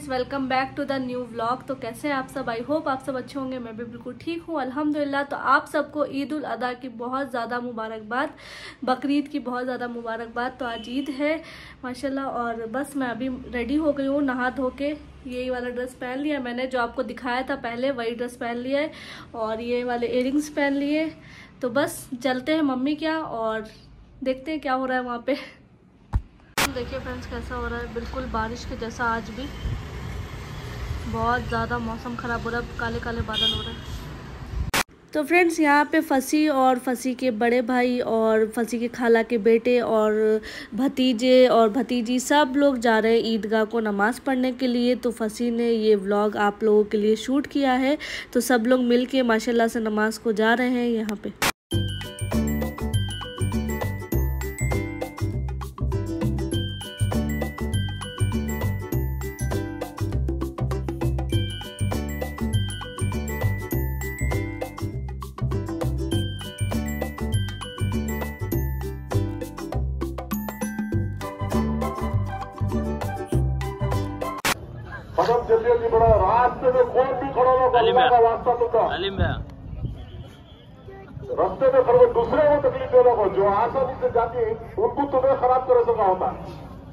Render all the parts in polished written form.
Friends, welcome back to the new vlog. तो कैसे हैं आप सब? आई होप आप सब अच्छे होंगे। मैं भी बिल्कुल ठीक हूँ अल्हम्दुलिल्लाह। तो आप सबको ईद उल अदा की बहुत ज़्यादा मुबारकबाद, बकरीद की बहुत ज़्यादा मुबारकबाद। तो आज ईद है माशाल्लाह। और बस मैं अभी रेडी हो गई हूँ नहा धो के। यही वाला ड्रेस पहन लिया मैंने, जो आपको दिखाया था पहले, वही ड्रेस पहन लिया है। और ये वाले इयररिंग्स पहन लिए। तो बस चलते हैं मम्मी क्या, और देखते हैं क्या हो रहा है वहाँ पे। देखिए फ्रेंड्स कैसा हो रहा है, बिल्कुल बारिश के जैसा। आज भी बहुत ज़्यादा मौसम ख़राब हो रहा है, काले काले बादल हो रहे हैं। तो फ्रेंड्स यहाँ पे फसी और फसी के बड़े भाई और फसी के खाला के बेटे और भतीजे और भतीजी सब लोग जा रहे हैं ईदगाह को नमाज़ पढ़ने के लिए। तो फसी ने ये व्लॉग आप लोगों के लिए शूट किया है। तो सब लोग मिल के माशाल्लाह से नमाज़ को जा रहे हैं यहाँ पे। जल्दी जल्दी बढ़ा, रास्ते में कौन भी खड़ा होगा, अल्लाह का वास्ता तुमका रास्ते में खड़े दूसरे को तकलीफ देना हो, जो आसानी से जाती है उनको तुम्हें खराब तरह से होता है।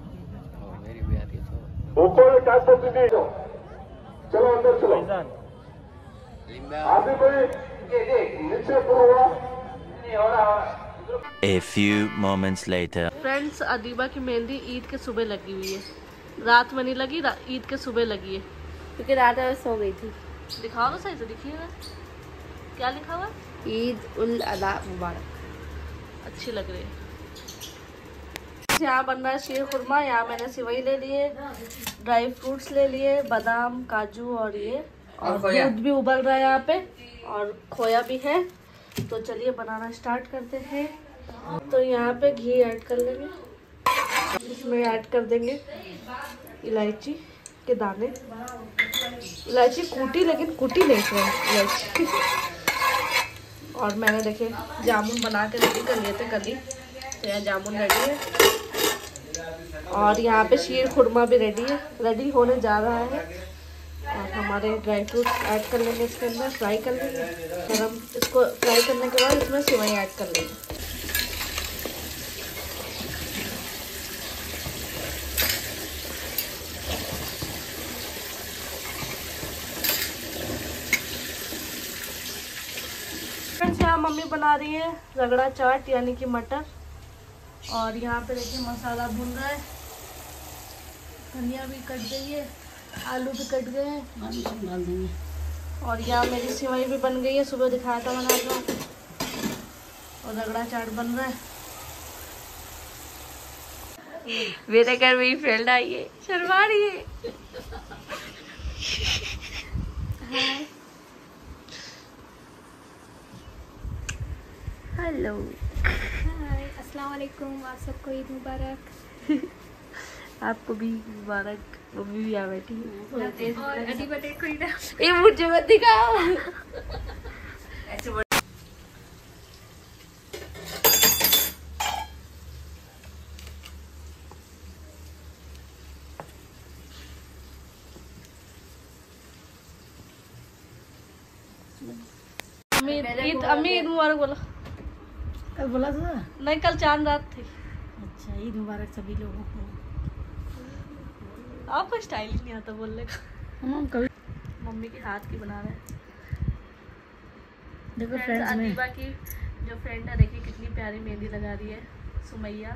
चलो अंदर चलो, आदि भाई नीचे पूरा। A few moments later. Friends Adiba की मेहंदी ईद के सुबह लगी हुई है, रात में नहीं लगी, ईद के सुबह लगी है क्योंकि रात में सो गई थी। दिखाओ तो सही से, दिखिएगा क्या लिखा हुआ, ईद उल अदा मुबारक। अच्छी लग रही है। यहाँ बन रहा है शीर खुरमा। यहाँ मैंने सिवई ले लिए, ड्राई फ्रूट्स ले लिए, बादाम काजू और ये, और दूध भी उबल रहा है यहाँ पे, और खोया भी है। तो चलिए बनाना स्टार्ट करते हैं। तो यहाँ पे घी ऐड कर लेंगे, इसमें ऐड कर देंगे इलायची के दाने। इलायची कूटी, लेकिन कुटी नहीं है इलायची। और मैंने देखे जामुन बना के रेडी कर लिए थे कल ही, तो यहाँ जामुन रेडी है। और यहाँ पे शीर खुरमा भी रेडी है, रेडी होने जा रहा है। और हमारे ड्राई फ्रूट्स ऐड कर लेंगे इसके अंदर, फ्राई कर लेंगे। फिर हम इसको फ्राई करने के बाद इसमें सेवई ऐड कर लेंगे। यहाँ मम्मी बना रही है रगड़ा चाट यानी कि मटर। और यहाँ पे देखिए मसाला भून रहा है, धनिया भी कट गई है, आलू भी कट गए हैं, डाल देंगे। और यहाँ मेरी सिवई भी बन गई है, सुबह दिखाया था बना कर। और रगड़ा चाट बन रहा है। मेरे घर मेरी फ्रेंड आई है, शर्मा रही है। हेलो, हाय, अस्सलाम वालेकुम। आप सबको ईद मुबारक। आपको भी मुबारक। मम्मी भी आ बैठी है। और अडी बटे कोई ना, ये मुझे मत दिखाओ ऐसे। अम्मी ईद मुबारक बोला। कल बोला था नहीं, कल चांद रात थी। अच्छा, ईद मुबारक सभी लोगों को। आपको स्टाइल ही नहीं आता बोलने का। कभी मम्मी के हाथ की बना रहे हैं। देखो फ्रेंड्स में अदीबा की जो फ्रेंड है, देखिए कितनी प्यारी मेहंदी लगा रही है, सुमैया।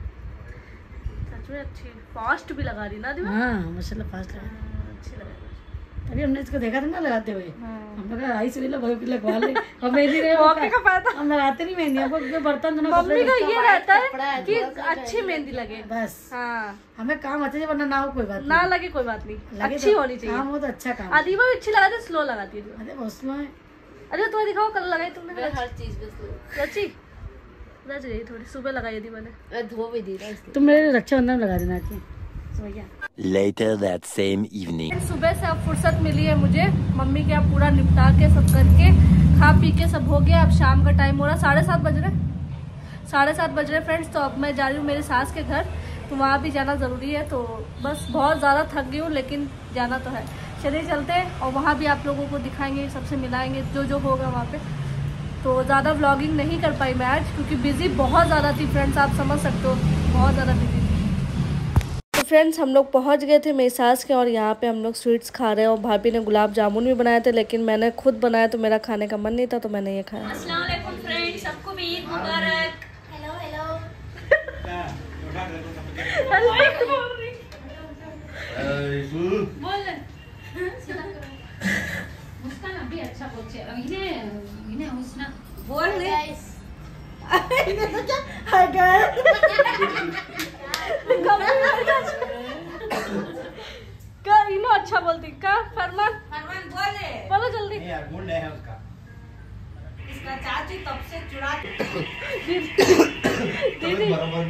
सच में अच्छी, फास्ट भी लगा रही है ना अदीबा। हाँ माशाल्लाह फास्ट है, अच्छी लग रही है। अभी हमने इसको देखा था ना लगाते हुए। हाँ। हम लोग आई से लगवा ले और मेहंदी मौके का फायदा। हम लगाते नहीं मेहंदी, हमको बर्तन धोना मम्मी का ये रहता है कि अच्छी मेहंदी लगे बस। हाँ, हमें काम अच्छा वरना ना हो कोई बात ना लगे कोई बात नहीं, अच्छी होनी चाहिए। काम हो तो अच्छा काम। अदीबा भी अच्छी लगाती है, स्लो लगाती है। अरे बहुत स्लो है। अरे तुम्हें दिखाओ, कल लगाई तुमने हर चीज में रची रच गई थोड़ी, सुबह लगाई थी मैंने, धो भी दी ना। तुम मेरे रक्षाबंधन में लगा देना आके। Later that same evening. सुबह से अब फुर्सत मिली है मुझे, मम्मी के अब पूरा निपटा के सब करके, खा पी के सब हो गया। अब शाम का टाइम हो रहा, 7:30 बज रहे फ्रेंड्स। तो अब मैं जा रही हूँ मेरे सास के घर। तो वहाँ भी जाना ज़रूरी है। तो बस बहुत ज़्यादा थक गई हूँ, लेकिन जाना तो है। चलिए चलते हैं और वहाँ भी आप लोगों को दिखाएंगे, सबसे मिलाएंगे जो होगा वहाँ पे। तो ज़्यादा व्लॉगिंग नहीं कर पाई मैं आज, क्योंकि बिज़ी बहुत ज़्यादा थी फ्रेंड्स, आप समझ सकते हो, बहुत ज़्यादा बिजी थी। तो फ्रेंड्स हम लोग पहुँच गए थे मेरी सास के, और यहाँ पे हम लोग स्वीट्स खा रहे हैं। और भाभी ने गुलाब जामुन भी बनाए थे, लेकिन मैंने खुद बनाया तो मेरा खाने का मन नहीं था, तो मैंने ये खाया। अस्सलाम वालेकुम फ्रेंड्स, सबको भी ईद मुबारक। Hello hello. बोल मुस्कान अभी अच्छा बोलছে इन्हें हुस्ना बोल ले। Hi guys. इनो अच्छा बोलती का फरमान बोलो जल्दी। गुड है उसका, इसका चाची तब से चुरा दीदी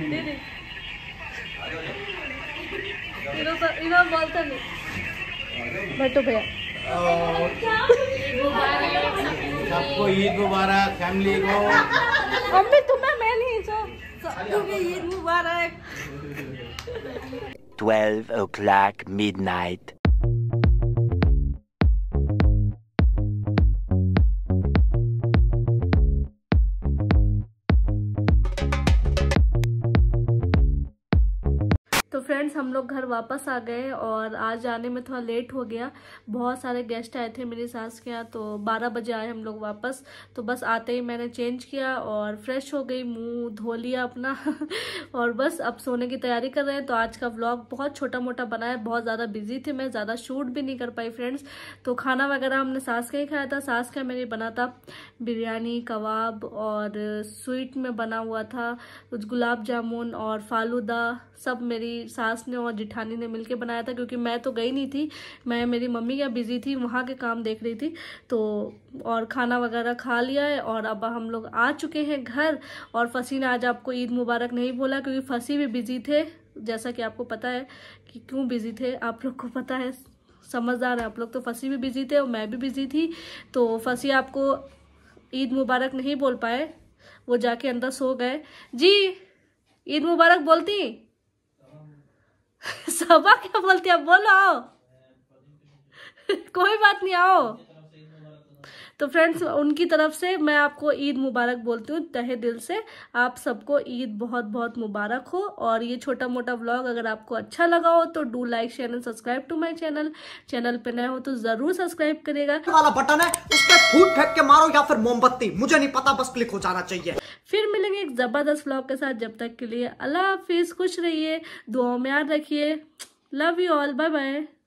इनो बोलता नहीं। बैठो भैया। सबको ईद मुबारक, फैमिली को। अम्मी तुम्हें मैं नहीं तुम्हें ईद मुबारक। 12 o'clock midnight. तो फ्रेंड्स हम लोग घर वापस आ गए, और आज आने में थोड़ा लेट हो गया। बहुत सारे गेस्ट आए थे मेरी सास के यहाँ, तो 12 बजे आए हम लोग वापस। तो बस आते ही मैंने चेंज किया और फ्रेश हो गई, मुंह धो लिया अपना और बस अब सोने की तैयारी कर रहे हैं। तो आज का व्लॉग बहुत छोटा मोटा बना है, बहुत ज़्यादा बिजी थी मैं, ज़्यादा शूट भी नहीं कर पाई फ्रेंड्स। तो खाना वगैरह हमने सास का ही खाया था। सास का मेरे बना था बिरयानी, कबाब, और स्वीट में बना हुआ था कुछ गुलाब जामुन और फालूदा, सब मेरी सास ने और जिठानी ने मिलके बनाया था, क्योंकि मैं तो गई नहीं थी, मैं मेरी मम्मी क्या बिजी थी, वहाँ के काम देख रही थी। तो और खाना वगैरह खा लिया है, और अब हम लोग आ चुके हैं घर। और फसी ने आज आपको ईद मुबारक नहीं बोला, क्योंकि फसी भी बिजी थे, जैसा कि आपको पता है कि क्यों बिजी थे, आप लोग को पता है, समझदार है आप लोग। तो फसी भी बिजी थे और मैं भी बिजी थी, तो फसी आपको ईद मुबारक नहीं बोल पाए, वो जाके अंदर सो गए। जी ईद मुबारक बोलती सबा क्या बोलती, अब बोलो आओ कोई बात नहीं, आओ। तो फ्रेंड्स उनकी तरफ से मैं आपको ईद मुबारक बोलती हूँ तहे दिल से। आप सबको ईद बहुत बहुत मुबारक हो। और ये छोटा मोटा व्लॉग अगर आपको अच्छा लगा हो तो do like share and subscribe to my channel. Channel पे नए हो तो जरूर सब्सक्राइब करिएगा। वाला बटन है उस पर फूट फेंक के मारो या फिर मोमबत्ती, मुझे नहीं पता, बस क्लिक हो जाना चाहिए। फिर मिलेंगे एक जबरदस्त व्लॉग के साथ, जब तक के लिए अल्लाह हाफिज, खुश रहिए, दुआओं में याद रखिए, love you all, bye bye.